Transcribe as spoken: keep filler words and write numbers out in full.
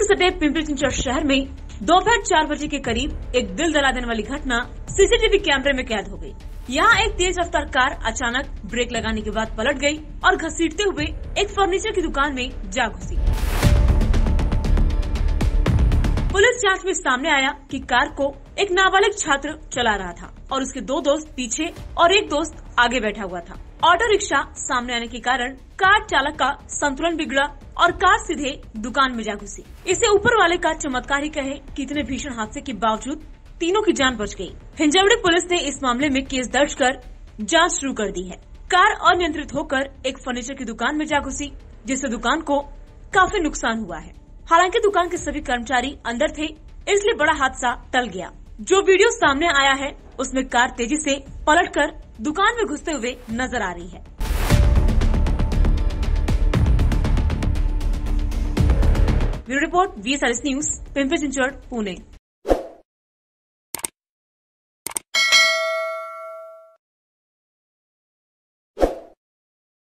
सटे पिंपरी चिंचवड शहर में दोपहर चार बजे के करीब एक दिल दहला देने वाली घटना सीसीटीवी कैमरे में कैद हो गई। यहाँ एक तेज रफ्तार कार अचानक ब्रेक लगाने के बाद पलट गई और घसीटते हुए एक फर्नीचर की दुकान में जा घुसी। पुलिस जांच में सामने आया कि कार को एक नाबालिग छात्र चला रहा था और उसके दो दोस्त पीछे और एक दोस्त आगे बैठा हुआ था। ऑटो रिक्शा सामने आने के कारण कार चालक का संतुलन बिगड़ा और कार सीधे दुकान में जा घुसी। इसे ऊपर वाले का चमत्कार ही कहे कि इतने भीषण हादसे के बावजूद तीनों की जान बच गई। हिंजवड़ी पुलिस ने इस मामले में केस दर्ज कर जांच शुरू कर दी है। कार अनियंत्रित होकर एक फर्नीचर की दुकान में जा घुसी, जिससे दुकान को काफी नुकसान हुआ है। हालांकि दुकान के सभी कर्मचारी अंदर थे, इसलिए बड़ा हादसा टल गया। जो वीडियो सामने आया है उसमें कार तेजी से पलटकर दुकान में घुसते हुए नजर आ रही है। Bureau report V S R S news, Pimpri Chinchwad, Pune.